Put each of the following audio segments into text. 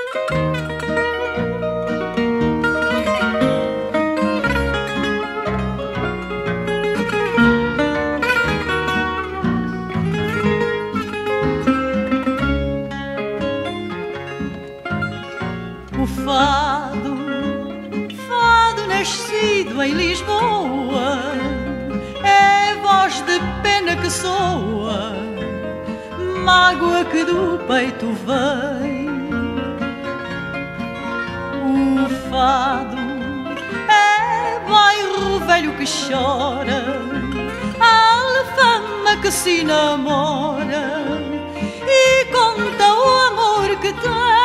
O fado, fado nascido em Lisboa, é voz de pena que soa, mágoa que do peito vem. O fado é bairro velho que chora, alfama que se namora e conta o amor que tem.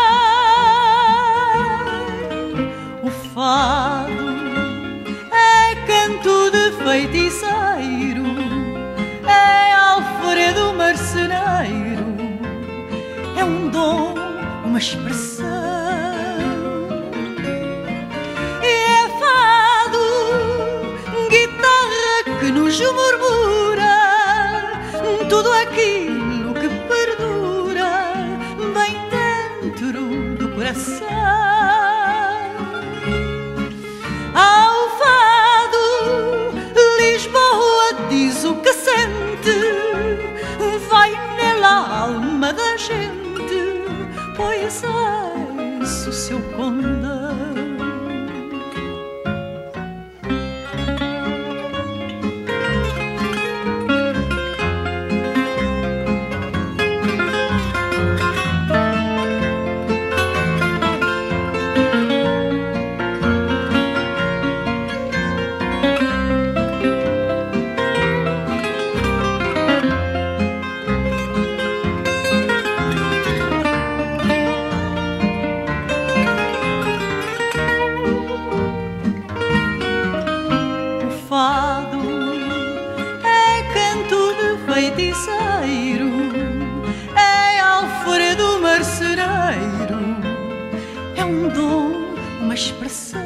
O fado é canto de feiticeiro, é Alfredo marceneiro, é um dom, uma expressão. E é fado, guitarra que nos murmura tudo aquilo que perdura bem dentro do coração. Ao fado, Lisboa diz o que sente, vai nela a alma da gente, pois é esse o seu condão. O fado é canto de feiticeiro, é Alfredo marceneiro, é um dom, uma expressão.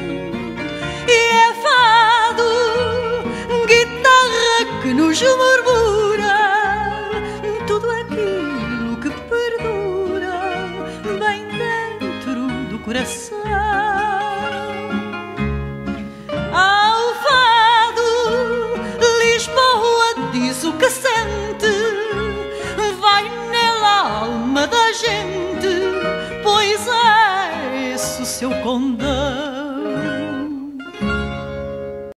E é fado, guitarra que nos murmura